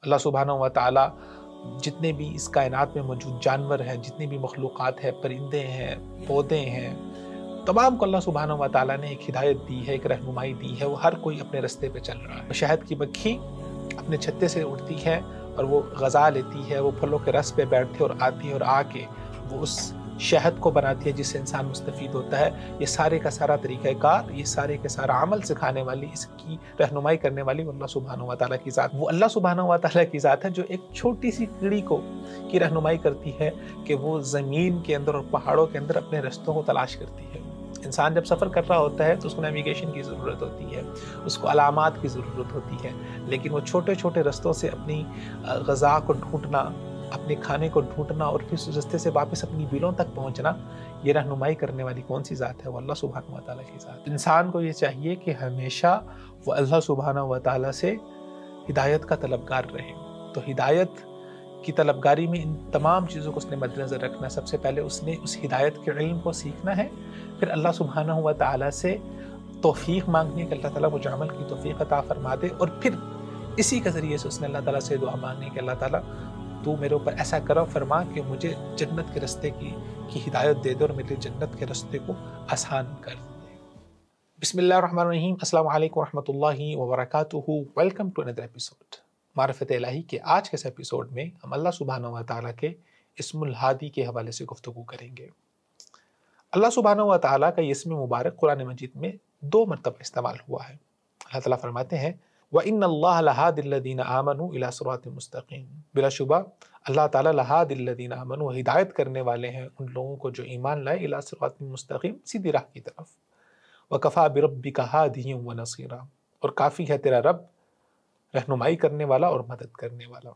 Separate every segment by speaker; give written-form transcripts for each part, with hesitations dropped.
Speaker 1: اللہ سبحانہ و تعالی جتنے بھی اس کائنات میں موجود جانور ہیں، جتنے بھی مخلوقات ہیں، پرندے ہیں، پودے ہیں، تمام کو اللہ سبحانہ و تعالیٰ نے ایک ہدایت دی ہے، ایک رہنمائی دی ہے۔ وہ ہر کوئی اپنے رستے پہ چل رہا ہے۔ شہد کی مکھی اپنے چھتے سے اڑتی ہے اور وہ غذا لیتی ہے، وہ پھلوں کے رس پہ بیٹھتی اور آتی ہے اور آ کے وہ اس شہد کو بناتی ہے جس سے انسان مستفید ہوتا ہے۔ یہ سارے کا سارا طریقہ کار، یہ سارے کا سارا عمل سکھانے والی، اس کی رہنمائی کرنے والی وہ اللہ سبحانہ و تعالیٰ کی ذات، وہ اللہ سبحانہ و تعالیٰ کی ذات ہے جو ایک چھوٹی سی کیڑی کی رہنمائی کرتی ہے کہ وہ زمین کے اندر اور پہاڑوں کے اندر اپنے رستوں کو تلاش کرتی ہے۔ انسان جب سفر کر رہا ہوتا ہے تو اس کو نیویگیشن کی ضرورت ہوتی ہے، اس کو علامات کی ضرورت ہوتی ہے، لیکن وہ چھوٹے چھوٹے رستوں سے اپنی غذا کو ڈھونڈنا، اپنے کھانے کو ڈھونڈنا اور پھر اس رستے سے واپس اپنی بلوں تک پہنچنا، یہ رہنمائی کرنے والی کون سی ذات ہے؟ وہ اللہ سبحانہ و تعالیٰ کی ذات۔ انسان کو یہ چاہیے کہ ہمیشہ وہ اللہ سبحانہ و تعالیٰ سے ہدایت کا طلبگار رہے۔ تو ہدایت کی طلبگاری میں ان تمام چیزوں کو اس نے مد نظر رکھنا۔ سب سے پہلے اس نے اس ہدایت کے علم کو سیکھنا ہے، پھر اللہ سبحانہ و تعالیٰ سے توفیق مانگنی ہے کہ اللہ تعالیٰ مجھے عمل کی توفیق عطا فرما دے، اور پھر اسی کے ذریعے سے اس نے اللہ تعالیٰ سے دعا مانگنی کہ اللہ تعالیٰ تو میرے اوپر ایسا کرم فرما کہ مجھے جنت کے رستے کی ہدایت دے دے اور میرے جنت کے رستے کو آسان کر دے۔ بسم اللہ الرحمن الرحیم۔ السلام علیکم ورحمۃ اللہ وبرکاتہ۔ ویلکم ٹو اندر ایپیسوڈ معرفت الہی کے۔ آج کے اس ایپیسوڈ میں ہم اللہ سبحانہ و تعالیٰ کے اسم الہادی کے حوالے سے گفتگو کریں گے۔ اللہ سبحانہ و تعالیٰ کا یہ اسم مبارک قرآن مجید میں 2 مرتبہ استعمال ہوا ہے۔ اللہ تعالیٰ فرماتے ہیں وَإِنَّ اللَّهَ لَهَادِ الَّذِينَ آمَنُوا إِلَىٰ صِرَاطٍ مُسْتَقِيمٍ، بلا شبہ اللہ تعالیٰ لَهَادِ الَّذِينَ آمَنُوا، ہدایت کرنے والے ہیں ان لوگوں کو جو ایمان لائے، إِلَىٰ صِرَاطٍ مُسْتَقِيم، سیدھی راہ کی طرف۔ وَكَفَىٰ بِرَبِّكَ هَادِيًا وَنَصِيرًا، اور کافی ہے تیرا رب رہنمائی کرنے والا اور مدد کرنے والا۔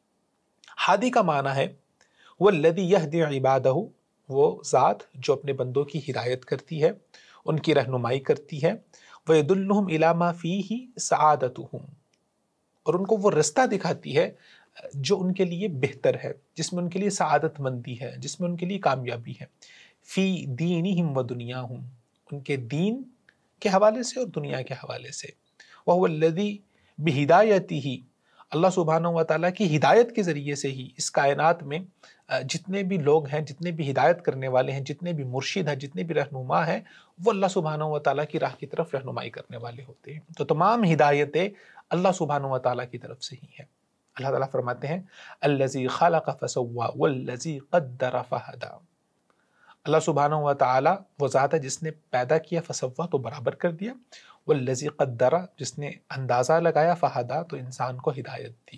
Speaker 1: ہادی کا معنی ہے وَالَّذِي يَهْدِي عِبَادَهُ، وہ ذات جو اپنے بندوں کی ہدایت کرتی ہے، ان کی رہنمائی کرتی ہے، وَيَدُلُّهُمْ إِلَىٰ مَا فِيهِ سَعَادَتُهُمْ، اور ان کو وہ رستہ دکھاتی ہے جو ان کے لیے بہتر ہے، جس میں ان کے لیے سعادت مندی ہے، جس میں ان کے لیے کامیابی ہے۔ فی دینہم و دنیاہم، ان کے دین کے حوالے سے اور دنیا کے حوالے سے۔ وَهُوَ الَّذِي بِہِدَایَتِهِ، اللہ سبحانہ و تعالیٰ کی ہدایت کے ذریعے سے ہی اس کائنات میں جتنے بھی لوگ ہیں، جتنے بھی ہدایت کرنے والے ہیں، جتنے بھی مرشد ہیں، جتنے بھی رہنما ہیں، وہ اللہ سبحانہ و تعالیٰ کی راہ کی طرف رہنمائی کرنے والے ہوتے ہیں۔ تو تمام ہدایتیں اللہ سبحانہ و تعالیٰ کی طرف سے ہی ہیں۔ اللہ تعالیٰ فرماتے ہیں الذی خلق فسوی والذی قدر فہدی، اللہ سبحانہ و تعالیٰ وہ ذات ہے جس نے پیدا کیا، فسوا تو برابر کر دیا، والذی قدر جس نے اندازہ لگایا، فہدی تو انسان کو ہدایت دی۔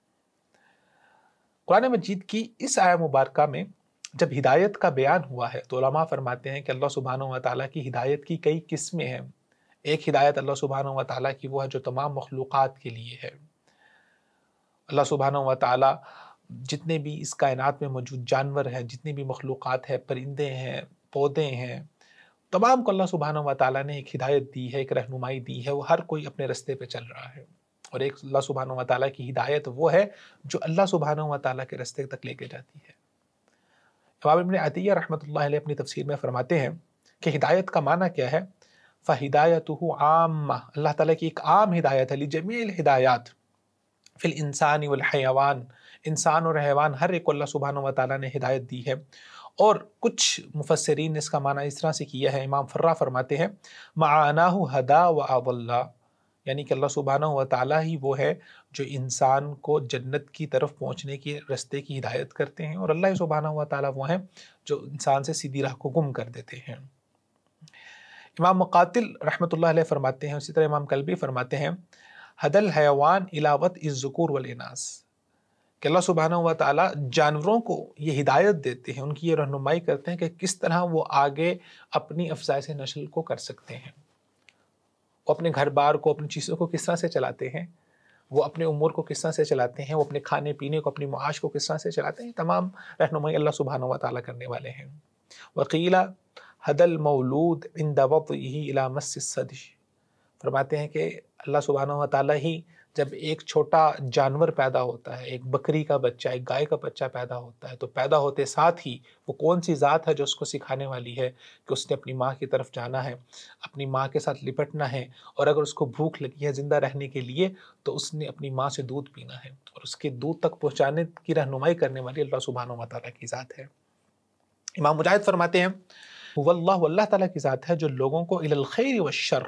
Speaker 1: قرآن مجید کی اس آیہ مبارکہ میں جب ہدایت کا بیان ہوا ہے تو علماء فرماتے ہیں کہ اللہ سبحانہ و تعالیٰ کی ہدایت کی کئی قسمیں ہیں۔ ایک ہدایت اللہ سبحانہ و تعالیٰ کی وہ ہے جو تمام مخلوقات کے لیے ہے۔ اللہ سبحانہ و تعالیٰ جتنے بھی اس کائنات میں موجود جانور ہیں، جتنے بھی مخلوقات ہیں، پرندے ہیں، پودے ہیں، تمام کو اللہ سبحانہ و تعالیٰ نے ایک ہدایت دی ہے، ایک رہنمائی دی ہے۔ وہ ہر کوئی اپنے رستے پہ چل رہا ہے، اور ایک اللہ سبحانہ و تعالیٰ کی ہدایت وہ ہے جو اللہ سبحانہ و تعالیٰ کے رستے تک لے کے جاتی ہے۔ امام ابن عطیہ رحمۃ اللہ علیہ اپنی تفسیر میں فرماتے ہیں کہ ہدایت کا معنی کیا ہے؟ فَهِدَایَتُهُ عَامَّةٌ، اللہ تعالیٰ کی ایک عام ہدایت ہے، لِجَمِيعِ الْہِدایات فی الانسان والحیوان، انسان اور حیوان ہر ایک کو اللہ سبحانہ و تعالیٰ نے ہدایت دی ہے۔ اور کچھ مفسرین نے اس کا معنی اس طرح سے کیا ہے۔ امام فرا فرماتے ہیں معناہ ہدا و اضل، یعنی کہ اللہ سبحانہ و تعالیٰ ہی وہ ہے جو انسان کو جنت کی طرف پہنچنے کی رستے کی ہدایت کرتے ہیں، اور اللہ سبحانہ و تعالیٰ وہ ہیں جو انسان سے سیدھی راہ کو گم کر دیتے ہیں۔ امام مقاتل رحمۃ اللہ علیہ فرماتے ہیں، اسی طرح امام کلبی فرماتے ہیں حد الحیوان الاوت الذکور والاناث، کہ اللہ سبحانہ و تعالیٰ جانوروں کو یہ ہدایت دیتے ہیں، ان کی یہ رہنمائی کرتے ہیں کہ کس طرح وہ آگے اپنی افزائش نسل کو کر سکتے ہیں، وہ اپنے گھر بار کو، اپنی چیزوں کو کس طرح سے چلاتے ہیں، وہ اپنے امور کو کس طرح سے چلاتے ہیں، وہ اپنے کھانے پینے کو، اپنی معاش کو کس طرح سے چلاتے ہیں، تمام رہنمائی اللہ سبحانہ و تعالیٰ کرنے والے ہیں۔ وقیل حد المولود عند وضعه الى مس الثدی، فرماتے ہیں کہ اللہ سبحانہ و تعالیٰ ہی جب ایک چھوٹا جانور پیدا ہوتا ہے، ایک بکری کا بچہ، ایک گائے کا بچہ پیدا ہوتا ہے، تو پیدا ہوتے ساتھ ہی وہ کون سی ذات ہے جو اس کو سکھانے والی ہے کہ اس نے اپنی ماں کی طرف جانا ہے، اپنی ماں کے ساتھ لپٹنا ہے، اور اگر اس کو بھوک لگی ہے زندہ رہنے کے لیے تو اس نے اپنی ماں سے دودھ پینا ہے، اور اس کے دودھ تک پہنچانے کی رہنمائی کرنے والی اللہ سبحانہ و تعالیٰ کی ذات ہے۔ امام مجاہد فرماتے ہیں واللہ، اللہ تعالیٰ کی ذات ہے جو لوگوں کو الی الخیر والشر،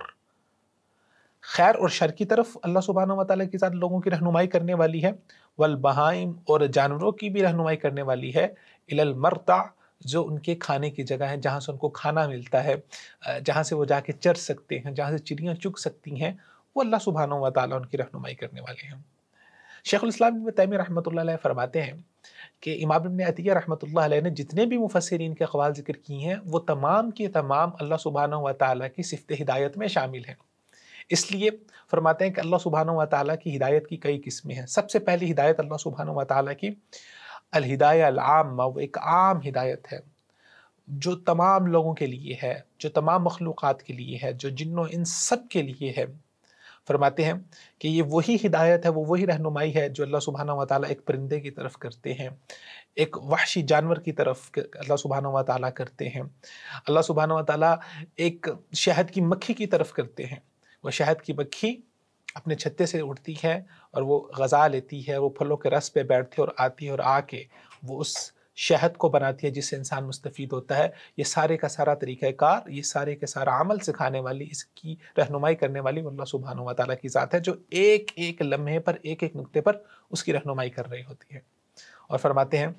Speaker 1: خیر اور شر کی طرف اللہ سبحانہ و تعالیٰ کی ذات لوگوں کی رہنمائی کرنے والی ہے، والبہائم، اور جانوروں کی بھی رہنمائی کرنے والی ہے، الی المرتع، جو ان کے کھانے کی جگہ ہے، جہاں سے ان کو کھانا ملتا ہے، جہاں سے وہ جا کے چر سکتے ہیں، جہاں سے چڑیاں چگ سکتی ہیں، وہ اللہ سبحانہ و تعالیٰ ان کی رہنمائی کرنے والے ہیں۔ شیخ الاسلام ابن تیمیہ رحمۃ اللہ علیہ فرماتے ہیں کہ امام ابن عطیہ رحمۃ اللہ علیہ نے جتنے بھی مفسرین کے اقوال ذکر کی ہیں وہ تمام کے تمام اللہ سبحانہ و تعالیٰ کی صفت ہدایت میں شامل ہیں۔ اس لیے فرماتے ہیں کہ اللہ سبحانہ و تعالیٰ کی ہدایت کی کئی قسمیں ہیں۔ سب سے پہلی ہدایت اللہ سبحانہ و تعالیٰ کی الہدایہ العامہ، وہ ایک عام ہدایت ہے جو تمام لوگوں کے لیے ہے، جو تمام مخلوقات کے لیے ہے، جو جنوں ان سب کے لیے ہے۔ فرماتے ہیں کہ یہ وہی ہدایت ہے، وہ وہی رہنمائی ہے جو اللہ سبحانہ و تعالیٰ ایک پرندے کی طرف کرتے ہیں، ایک وحشی جانور کی طرف اللہ سبحانہ و تعالیٰ کرتے ہیں، اللہ سبحانہ و تعالیٰ ایک شہد کی مکھی کی طرف کرتے ہیں۔ وہ شہد کی مکھی اپنے چھتے سے اڑتی ہے اور وہ غذا لیتی ہے، وہ پھلوں کے رس پہ بیٹھتی ہے اور آتی ہے اور آ کے وہ اس شہد کو بناتی ہے جس سے انسان مستفید ہوتا ہے۔ یہ سارے کا سارا طریقہ کار، یہ سارے کا سارا عمل سکھانے والی، اس کی رہنمائی کرنے والی اللہ سبحانہ و تعالیٰ کی ذات ہے جو ایک ایک لمحے پر، ایک ایک نقطے پر اس کی رہنمائی کر رہی ہوتی ہے۔ اور فرماتے ہیں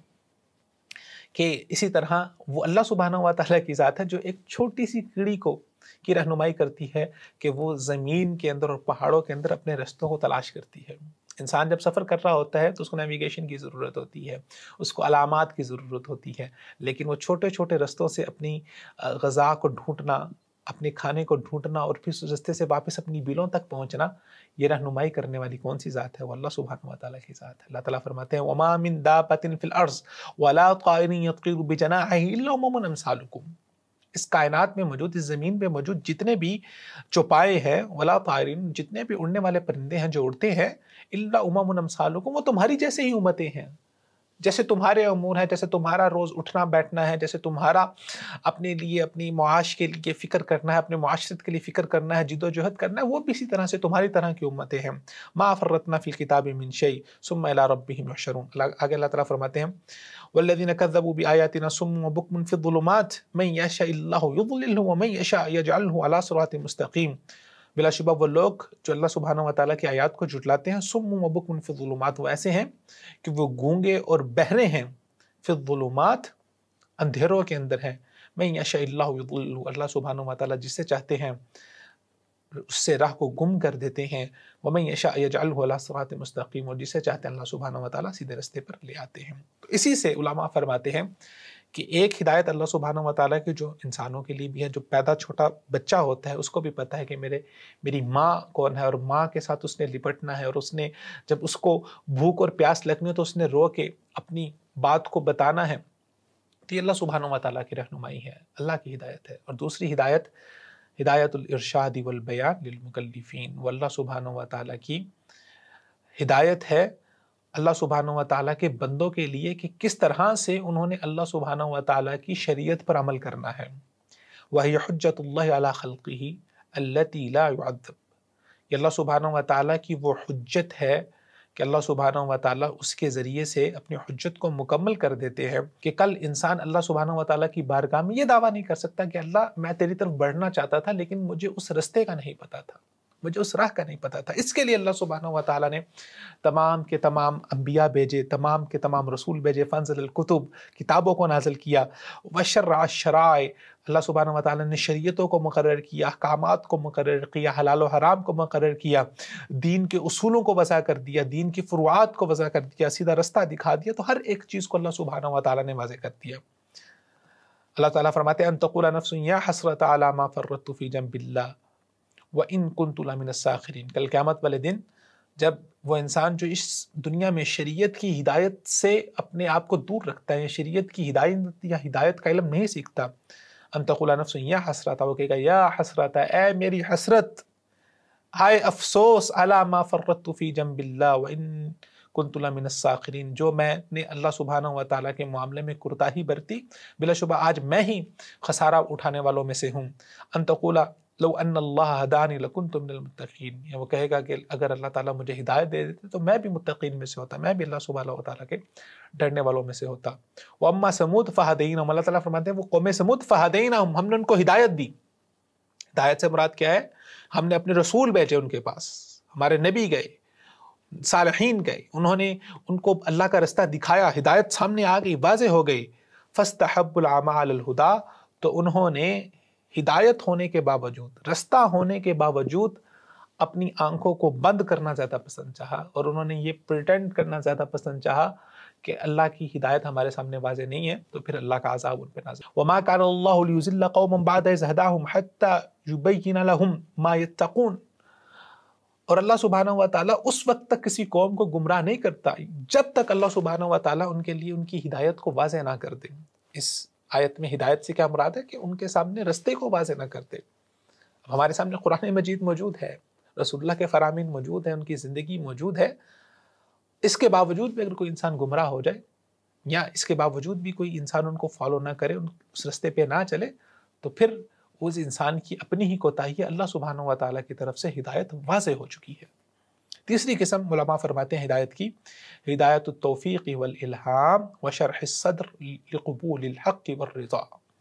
Speaker 1: کہ اسی طرح وہ اللہ سبحانہ و تعالیٰ کی ذات ہے جو ایک چھوٹی سی کیڑی کی رہنمائی کرتی ہے کہ وہ زمین کے اندر اور پہاڑوں کے اندر اپنے رستوں کو تلاش کرتی ہے۔ انسان جب سفر کر رہا ہوتا ہے تو اس کو نیویگیشن کی ضرورت ہوتی ہے، اس کو علامات کی ضرورت ہوتی ہے، لیکن وہ چھوٹے چھوٹے رستوں سے اپنی غذا کو ڈھونڈنا، اپنے کھانے کو ڈھونڈنا اور پھر اس رستے سے واپس اپنی بلوں تک پہنچنا، یہ رہنمائی کرنے والی کون سی ذات ہے؟ وہ اللہ سبحانہ و تعالیٰ کی ذات ہے۔ اللہ تعالیٰ فرماتے ہیں وَمَا مِن دَابَّةٍ فِي الْأَرْضِ وَلَا طَائِرٍ يَطِيرُ بِجَنَاحِهِ إِلَّا أُمَمٌ أَمْثَالُكُمْ، اس کائنات میں موجود، اس زمین پہ موجود جتنے بھی چوپائے ہیں، ولا طائرین، جتنے بھی اڑنے والے پرندے ہیں جو اڑتے ہیں، الا امم امثالکم، وہ تمہاری جیسے ہی امتیں ہیں، جیسے تمہارے امور ہیں، جیسے تمہارا روز اٹھنا بیٹھنا ہے، جیسے تمہارا اپنے لیے، اپنی معاش کے لیے فکر کرنا ہے، اپنے معاشرت کے لیے فکر کرنا ہے، جد و جہد کرنا ہے، وہ بھی اسی طرح سے تمہاری طرح کی امتیں ہیں۔ ما فرطنا فی الکتاب من شیء ثم الی ربہم یحشرون۔ آگے اللہ تعالیٰ فرماتے ہیں والذین کذبوا بآیاتنا صم وبکم فی الظلمات من یشاء اللہ یضللہ ومن یشاء یجعلہ علی صراط مستقیم۔ بلا شبہ وہ لوگ جو اللہ سبحانہ و تعالیٰ کی آیات کو جھٹلاتے ہیں، صم وبکم فی الظلمات، وہ ایسے ہیں کہ وہ گونگے اور بہرے ہیں، فی الظلمات، اندھیروں کے اندر ہیں، من یشاء اللہ یضللہ، اللہ سبحانہ و تعالیٰ جسے چاہتے ہیں اس سے راہ کو گم کر دیتے ہیں، وَمَن يَشَاء يَجْعَلْهُ عَلَىٰ صِرَاطٍ مُسْتَقِيمٍ، اور جسے چاہتے ہیں اللہ سبحانہ و تعالیٰ سیدھے رستے پر لے آتے ہیں۔ تو اسی سے علماء فرماتے ہیں کہ ایک ہدایت اللہ سبحانہ و تعالیٰ کی جو انسانوں کے لیے بھی ہے، جو پیدا چھوٹا بچہ ہوتا ہے اس کو بھی پتہ ہے کہ میری ماں کون ہے، اور ماں کے ساتھ اس نے لپٹنا ہے، اور اس نے جب اس کو بھوک اور پیاس لگنی ہے تو اس نے رو کے اپنی بات کو بتانا ہے۔ تو یہ اللہ سبحانہ و تعالیٰ کی رہنمائی ہے، اللہ کی ہدایت ہے۔ اور دوسری ہدایت ہدایت الارشاد والبیان للمکلفین، وہ اللہ سبحانہ و تعالیٰ کی ہدایت ہے اللہ سبحانہ و تعالیٰ کے بندوں کے لیے کہ کس طرح سے انہوں نے اللہ سبحانہ و تعالیٰ کی شریعت پر عمل کرنا ہے۔ وَهِيَ حُجَّةُ اللَّهِ عَلَىٰ خَلْقِهِ الَّتِي لَا يُعَذَّبُ، یہ اللہ سبحانہ و تعالیٰ کی وہ حجت ہے کہ اللہ سبحانہ و تعالیٰ اس کے ذریعے سے اپنی حجت کو مکمل کر دیتے ہیں کہ کل انسان اللہ سبحانہ و تعالیٰ کی بارگاہ میں یہ دعویٰ نہیں کر سکتا کہ اللہ میں تیری طرف بڑھنا چاہتا تھا لیکن مجھے اس رستے کا نہیں پتا تھا، مجھے اس راہ کا نہیں پتا تھا۔ اس کے لیے اللہ سبحانہ و تعالیٰ نے تمام کے تمام انبیاء بھیجے، تمام کے تمام رسول بھیجے، فانزل الکتب، کتابوں کو نازل کیا، وشرع الشرائع، اللہ سبحانہ و تعالیٰ نے شریعتوں کو مقرر کیا، احکامات کو مقرر کیا، حلال و حرام کو مقرر کیا، دین کے اصولوں کو وضع کر دیا، دین کی فروعات کو وضع کر دیا، سیدھا رستہ دکھا دیا، تو ہر ایک چیز کو اللہ سبحانہ و تعالیٰ نے واضح کر دیا۔ اللہ تعالیٰ فرماتے ہیں ان تقول نفس یا حسرت علی ما فرطت فی جنب اللہ وَإِن كُنتُ لَمِنَ السَّاخِرِينَ، کل قیامت والے دن جب وہ انسان جو اس دنیا میں شریعت کی ہدایت سے اپنے آپ کو دور رکھتا ہے، شریعت کی ہدایت یا ہدایت کا علم نہیں سیکھتا، ان تقول نفس یا حسرت، وہ کہے گا یا حسرت، اے میری حسرت ہائے افسوس علی ما فرطت فی جنب اللہ وان کنت لمن الساخرین، جو میں نے اللہ سبحانہ و تعالیٰ کے معاملے میں کوتاہی برتی، بلا شبہ آج میں ہی خسارہ اٹھانے والوں میں سے ہوں۔ ان تقول لو ان اللہ ہدانی لکنت من المتقین، یا وہ کہے گا کہ اگر اللہ تعالیٰ مجھے ہدایت دے دیتے تو میں بھی متقین میں سے ہوتا، میں بھی اللہ سبحانہ و تعالیٰ کے ڈرنے والوں میں سے ہوتا۔ واما ثمود فہدینہم، اللہ تعالیٰ فرماتے ہیں وہ قوم سمود فہدینہم، ہم نے ان کو ہدایت دی۔ ہدایت سے مراد کیا ہے؟ ہم نے اپنے رسول بھیجے ان کے پاس، ہمارے نبی گئے، صالحین گئے، انہوں نے ان کو اللہ کا رستہ دکھایا، ہدایت سامنے آ گئی، واضح ہو گئی۔ فاستحبوا العمى على الهدى، تو انہوں نے ہدایت ہونے کے باوجود، رستہ ہونے کے باوجود اپنی آنکھوں کو بند کرنا زیادہ پسند چاہا، اور انہوں نے یہ پریٹینڈ کرنا زیادہ پسند چاہا کہ اللہ کی ہدایت ہمارے سامنے واضح نہیں ہے، تو پھر اللہ کا عذاب ان پہ نازل۔ وما كان الله ليضل قوما بعد إذ هداهم حتى يبين لهم ما يتقون، اور اللہ سبحانہ و تعالیٰ اس وقت تک کسی قوم کو گمراہ نہیں کرتا جب تک اللہ سبحانہ و تعالیٰ ان کے لیے ان کی ہدایت کو واضح نہ کر دے۔ اس آیت میں ہدایت سے کیا مراد ہے؟ کہ ان کے سامنے رستے کو واضح نہ کرتے۔ ہمارے سامنے قرآن مجید موجود ہے، رسول اللہ کے فرامین موجود ہیں، ان کی زندگی موجود ہے، اس کے باوجود بھی اگر کوئی انسان گمراہ ہو جائے، یا اس کے باوجود بھی کوئی انسان ان کو فالو نہ کرے، اس رستے پہ نہ چلے، تو پھر اس انسان کی اپنی ہی کوتاہی ہے، اللہ سبحانہ و تعالیٰ کی طرف سے ہدایت واضح ہو چکی ہے۔ تیسری قسم علماء فرماتے ہیں ہدایت کی، ہدایت التوفیق والالہام وشرح الصدر لقبول الحق والرضا۔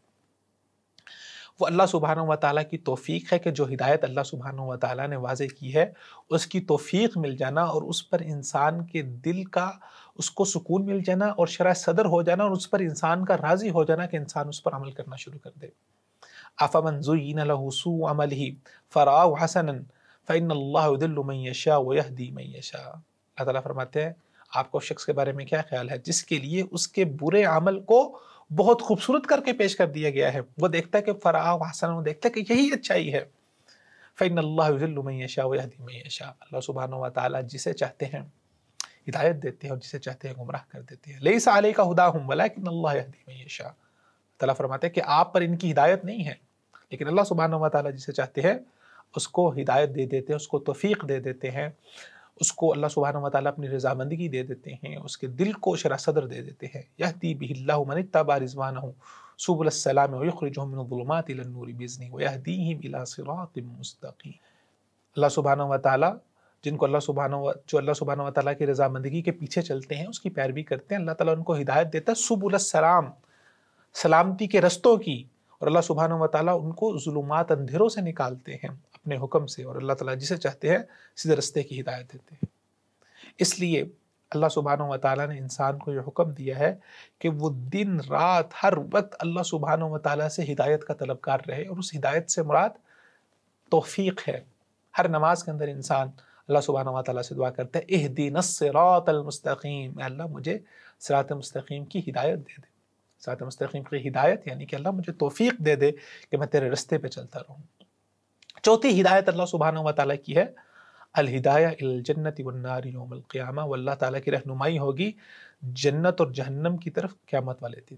Speaker 1: وہ اللہ سبحانہ و تعالیٰ کی توفیق ہے کہ جو ہدایت اللہ سبحانہ و تعالیٰ نے واضح کی ہے، اس کی توفیق مل جانا اور اس پر انسان کے دل کا اس کو سکون مل جانا اور شرح صدر ہو جانا، اور اس پر انسان کا راضی ہو جانا کہ انسان اس پر عمل کرنا شروع کر دے۔ أَفَمَنْ زُيِّنَ لَهُ سُوءُ عَمَلِهِ فَرَآهُ حَسَنًا فَإِنَّ اللَّهَ يُضِلُّ مَن يَشَاءُ وَيَهْدِي مَن يَشَاءُ۔ اللہ تعالیٰ فرماتے ہیں آپ کو شخص کے بارے میں کیا خیال ہے جس کے لیے اس کے برے عمل کو بہت خوبصورت کر کے پیش کر دیا گیا ہے، وہ دیکھتا ہے کہ فَرَآهُ حَسَنًا، وہ دیکھتا ہے کہ یہی اچھائی ہے۔ فَإِنَّ اللَّهَ يُضِلُّ مَن يَشَاءُ وَيَهْدِي مَن يَشَاءُ، اللہ سبحانہ و تعالیٰ جسے چاہتے ہیں ہدایت دیتے ہیں اور جسے چاہتے ہیں گمراہ کر دیتے ہیں۔ لَيْسَ عَلَيْكَ هُدَاهُمْ وَلَكِنَّ اللَّهَ يَهْدِي مَن يَشَاءُ، تعالیٰ فرماتے ہیں کہ آپ پر ان کی ہدایت نہیں ہے، لیکن اللہ سبحانہ و تعالیٰ جسے چاہتے ہیں اس کو ہدایت دے دیتے ہیں، اس کو توفیق دے دیتے ہیں، اس کو اللہ سبحانہ و تعالیٰ اپنی رضامندگی دے دیتے ہیں، اس کے دل کو شرح صدر دے دیتے ہیں۔ یہدی بہ اللہ من اتبع رضوانہ سبل السلام ویخرجہم من الظلمات الی النور باذنہ ویہدیہم الی صراط مستقیم۔ اللہ سبحانہ و تعالیٰ جو اللہ سبحانہ و تعالیٰ کی رضامندگی کے پیچھے چلتے ہیں، اس کی پیروی کرتے ہیں، اللہ تعالیٰ ان کو ہدایت دیتا ہے سبل السلام، سلامتی کے رستوں کی، اور اللہ سبحانہ و تعالیٰ ان کو ظلمات اندھیروں سے نکالتے ہیں اپنے حکم سے، اور اللہ تعالیٰ جسے چاہتے ہیں سیدھے رستے کی ہدایت دیتے ہیں۔ اس لیے اللہ سبحانہ و تعالیٰ نے انسان کو یہ حکم دیا ہے کہ وہ دن رات ہر وقت اللہ سبحانہ و تعالیٰ سے ہدایت کا طلبگار رہے، اور اس ہدایت سے مراد توفیق ہے۔ ہر نماز کے اندر انسان اللہ سبحانہ و تعالیٰ سے دعا کرتا ہے اہدنا الصراط المستقیم، اے اللہ مجھے صراط مستقیم کی ہدایت دے دے۔ صراط مستقیم کی ہدایت یعنی کہ اللہ مجھے توفیق دے دے کہ میں تیرے رستے پہ چلتا رہوں۔ چوتھی ہدایت اللہ سبحانہ و تعالیٰ کی ہے الہدایہ الی الجنت والنار یوم القیامہ، وہ اللہ تعالیٰ کی رہنمائی ہوگی جنت اور جہنم کی طرف قیامت والے دن۔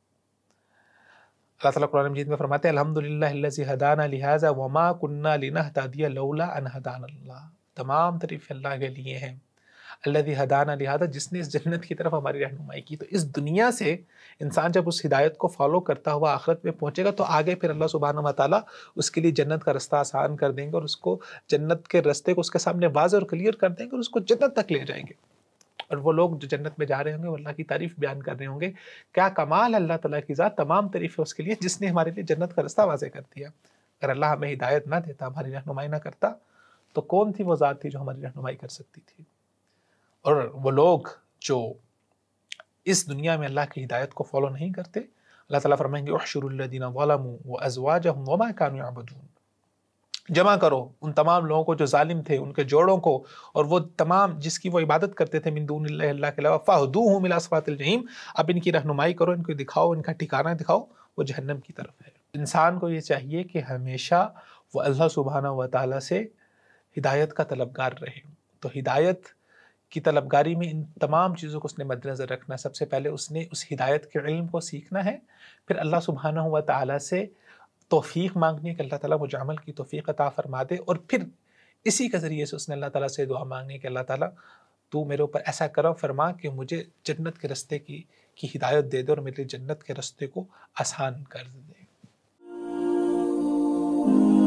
Speaker 1: اللہ تعالیٰ قرآن مجید میں فرماتے ہیں الحمدللہ الذی ہدانا لہذا وما کننا لنہتدی لولا ان ہدانا اللہ، تمام تعریف اللہ کے لیے ہیں، الذی ہدانا لہذا، جس نے اس جنت کی طرف ہماری رہنمائی کی۔ تو اس دنیا سے انسان جب اس ہدایت کو فالو کرتا ہوا آخرت میں پہنچے گا تو آگے پھر اللہ سبحانہ و تعالیٰ اس کے لیے جنت کا رستہ آسان کر دیں گے، اور اس کو جنت کے رستے کو اس کے سامنے واضح اور کلیئر کر دیں گے، اور اس کو جنت تک لے جائیں گے۔ اور وہ لوگ جو جنت میں جا رہے ہوں گے وہ اللہ کی تعریف بیان کر رہے ہوں گے، کیا کمال اللہ تعالیٰ کی ذات، تمام تعریف ہے اس کے لیے جس نے ہمارے لیے جنت کا رستہ واضح کر دیا۔ اگر اللہ ہمیں ہدایت نہ دیتا، ہماری رہنمائی نہ کرتا، تو کون تھی وہ ذات تھی جو ہماری رہنمائی کر سکتی تھی؟ اور وہ لوگ جو اس دنیا میں اللہ کی ہدایت کو فالو نہیں کرتے، اللہ تعالیٰ فرمائیں گے احشروا الذین ظلموا وازواجہم وما کانوا یعبدون، جمع کرو ان تمام لوگوں کو جو ظالم تھے، ان کے جوڑوں کو، اور وہ تمام جس کی وہ عبادت کرتے تھے من دون اللہ، اللہ کے علاوہ، فاہدوہم الی صراط الجحیم، اب ان کی رہنمائی کرو، ان کو دکھاؤ، ان کا ٹھکانہ دکھاؤ، وہ جہنم کی طرف ہے۔ انسان کو یہ چاہیے کہ ہمیشہ وہ اللہ سبحانہ و تعالیٰ سے ہدایت کا طلبگار رہے۔ تو ہدایت کی طلبگاری میں ان تمام چیزوں کو اس نے مد نظر رکھنا ہے۔ سب سے پہلے اس نے اس ہدایت کے علم کو سیکھنا ہے، پھر اللہ سبحانہ و تعالیٰ سے توفیق مانگنی ہے کہ اللہ تعالیٰ مجھے عمل کی توفیق عطا فرما دے، اور پھر اسی کے ذریعے سے اس نے اللہ تعالیٰ سے دعا مانگی کہ اللہ تعالیٰ تو میرے اوپر ایسا کرم فرما کہ مجھے جنت کے رستے کی ہدایت دے دے اور میرے جنت کے رستے کو آسان کر دے.